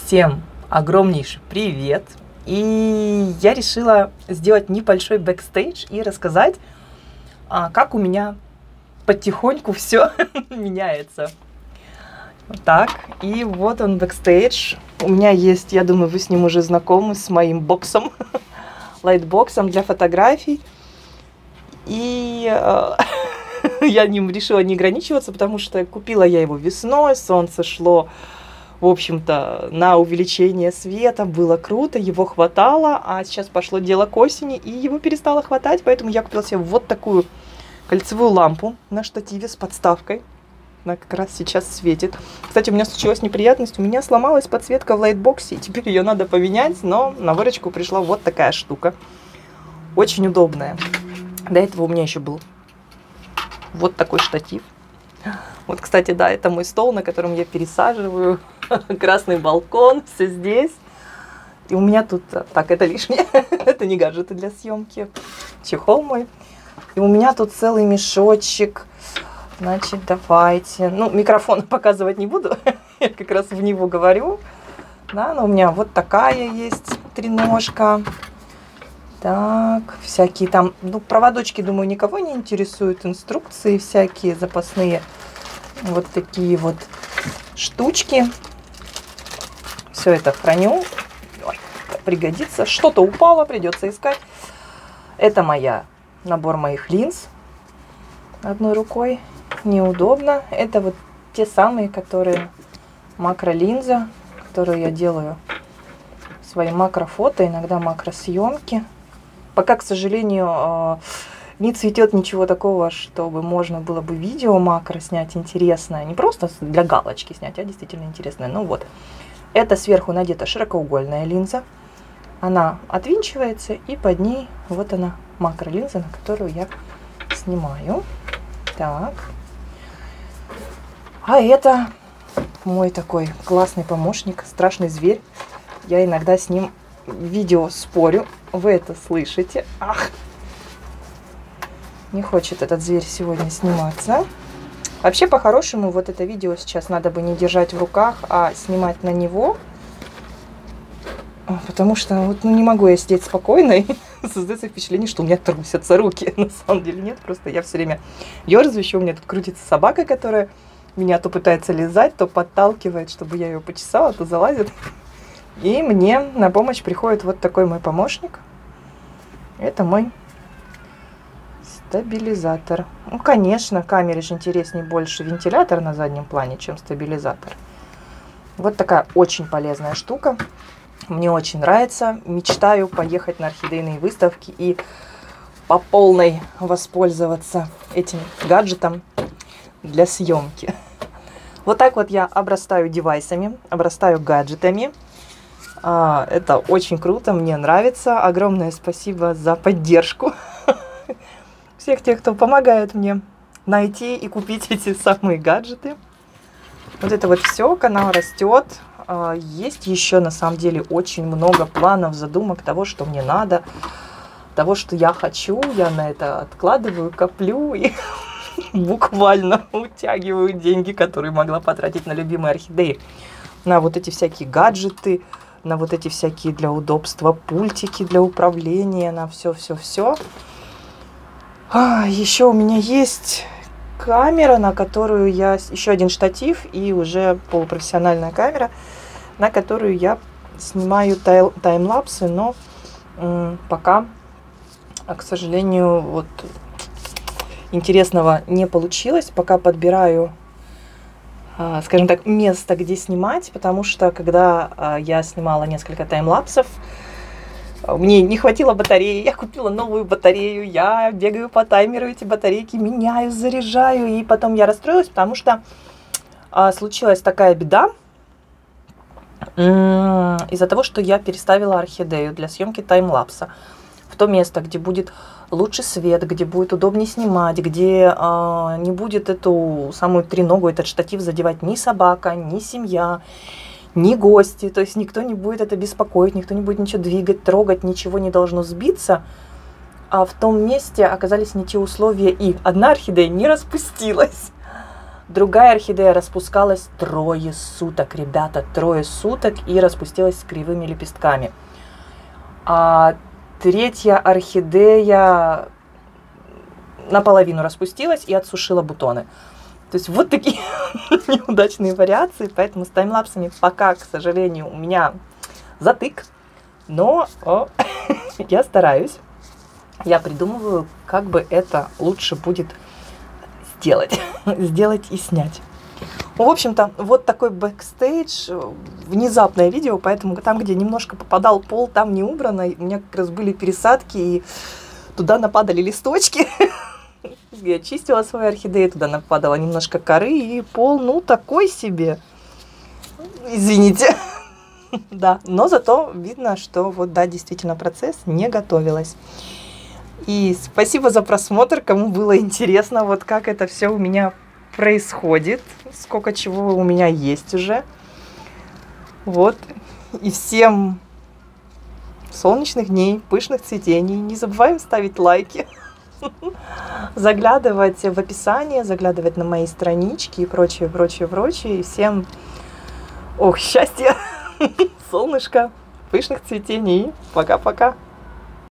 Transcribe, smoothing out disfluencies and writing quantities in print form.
Всем огромнейший привет! И я решила сделать небольшой бэкстейдж и рассказать, как у меня потихоньку все меняется. Так, и вот он бэкстейдж. У меня есть, я думаю, вы с ним уже знакомы, с моим боксом, лайтбоксом для фотографий. И я ним решила не ограничиваться, потому что купила я его весной, солнце шло, в общем-то, на увеличение света, было круто, его хватало, а сейчас пошло дело к осени, и его перестало хватать, поэтому я купила себе вот такую кольцевую лампу на штативе с подставкой. Она как раз сейчас светит. Кстати, у меня случилась неприятность, у меня сломалась подсветка в лайтбоксе, и теперь ее надо поменять, но на выручку пришла вот такая штука. Очень удобная. До этого у меня еще был вот такой штатив. Вот, кстати, да, это мой стол, на котором я пересаживаю. Красный балкон, все здесь. И у меня тут... Так, это лишнее. Это не гаджеты для съемки. Чехол мой. И у меня тут целый мешочек. Значит, давайте... Ну, микрофон показывать не буду. Я как раз в него говорю. Да, но у меня вот такая есть треножка. Так, всякие там... Ну, проводочки, думаю, никого не интересуют. Инструкции всякие запасные. Вот такие вот штучки. Все это храню. Ой, пригодится. Что-то упало, придется искать. Это набор моих линз. Одной рукой. Неудобно. Это вот те самые, которые макролинза, которую я делаю свои макрофото, иногда макросъемки. Пока, к сожалению, не цветет ничего такого, чтобы можно было бы видео макро снять интересное. Не просто для галочки снять, а действительно интересное. Ну вот. Это сверху надета широкоугольная линза. Она отвинчивается, и под ней вот она макролинза, на которую я снимаю. Так. А это мой такой классный помощник, страшный зверь. Я иногда с ним видео спорю. Вы это слышите? Ах! Не хочет этот зверь сегодня сниматься. Вообще, по-хорошему, вот это видео сейчас надо бы не держать в руках, а снимать на него. Потому что вот, ну, не могу я сидеть спокойно, и создается впечатление, что у меня трусятся руки. На самом деле нет, просто я все время ерзаю. Еще у меня тут крутится собака, которая меня то пытается лизать, то подталкивает, чтобы я ее почесала, то залазит. И мне на помощь приходит вот такой мой помощник. Это мой стабилизатор. Ну, конечно, камере же интереснее больше вентилятор на заднем плане, чем стабилизатор. Вот такая очень полезная штука. Мне очень нравится. Мечтаю поехать на орхидейные выставки и по полной воспользоваться этим гаджетом для съемки. Вот так вот я обрастаю девайсами, обрастаю гаджетами. Это очень круто, мне нравится. Огромное спасибо за поддержку всех тех, кто помогает мне найти и купить эти самые гаджеты. Вот это вот все, канал растет. Есть еще на самом деле очень много планов, задумок того, что мне надо, того, что я хочу. Я на это откладываю, коплю и буквально утягиваю деньги, которые могла потратить на любимые орхидеи. На вот эти всякие гаджеты, на вот эти всякие для удобства пультики для управления, на все-все-все. Еще у меня есть камера, на которую я... Еще один штатив и уже полупрофессиональная камера, на которую я снимаю таймлапсы, но пока, к сожалению, вот интересного не получилось. Пока подбираю, скажем так, место, где снимать, потому что когда я снимала несколько таймлапсов, мне не хватило батареи, я купила новую батарею, я бегаю по таймеру, эти батарейки меняю, заряжаю, и потом я расстроилась, потому что случилась такая беда из-за того, что я переставила орхидею для съемки таймлапса в то место, где будет лучше свет, где будет удобнее снимать, где не будет эту самую треногу, этот штатив задевать ни собака, ни семья, ни гости, то есть никто не будет это беспокоить, никто не будет ничего двигать, трогать, ничего не должно сбиться. А в том месте оказались не те условия, и одна орхидея не распустилась. Другая орхидея распускалась 3 суток, ребята, 3 суток, и распустилась с кривыми лепестками. А третья орхидея наполовину распустилась и отсушила бутоны. То есть вот такие неудачные вариации, поэтому с таймлапсами пока, к сожалению, у меня затык, но я стараюсь, я придумываю, как бы это лучше будет сделать и снять. В общем-то, вот такой бэкстейдж, внезапное видео, поэтому там, где немножко попадал пол, там не убрано, у меня как раз были пересадки, и туда нападали листочки. Я чистила свою орхидею, туда нападало немножко коры, и пол, ну, такой себе. Извините. Да, но зато видно, что вот, да, действительно процесс, не готовилась. И спасибо за просмотр, кому было интересно, вот как это все у меня происходит, сколько чего у меня есть уже. Вот. И всем солнечных дней, пышных цветений. Не забываем ставить лайки, заглядывать в описание, заглядывать на мои странички и прочее, прочее, прочее. И всем, счастья, солнышка, пышных цветений. Пока-пока.